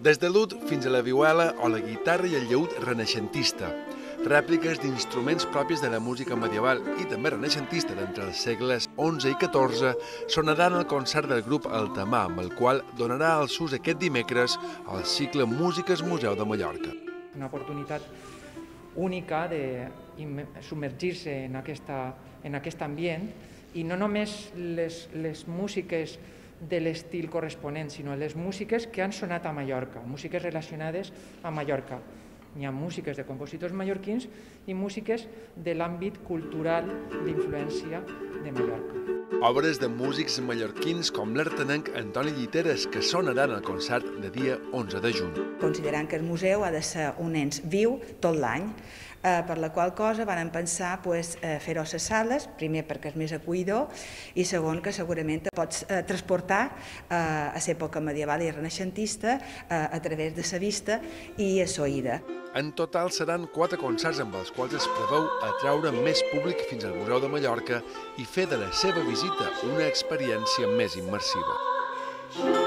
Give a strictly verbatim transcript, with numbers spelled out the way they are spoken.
Des de l'ud fins a la vihuela o la guitarra i el llaüt renaixentista, rèpliques d'instruments propis de la música medieval i també renaixentista d'entre els segles onze i catorze sonaran al concert del grup Altamar, amb el qual donarà el sus aquest dimecres al cicle Músiques Museu de Mallorca. Una oportunitat única de submergir-se en, aquesta, en aquest ambient i no només les, les músiques de l'estil corresponent, sinó les músiques que han sonat a Mallorca, músiques relacionades a Mallorca. Hi ha músiques de compositors mallorquins i músiques de l'àmbit cultural d'influència de Mallorca. Obres de músics mallorquins com l'artenenc Antoni Lliteres, que sonaran al concert de dia onze de juny. Considerant que el museu ha de ser un ens viu tot l'any, eh, per la qual cosa van pensar pues, eh, fer-ho a les sales, primer perquè és més acollidor i segon que segurament te pots eh, transportar eh, a l'època medieval i renaixentista eh, a través de la vista i a l'oïda. En total seran quatre concerts amb els quals es preveu atraure més públic fins al Museu de Mallorca i fer de la seva visita una experiència més immersiva.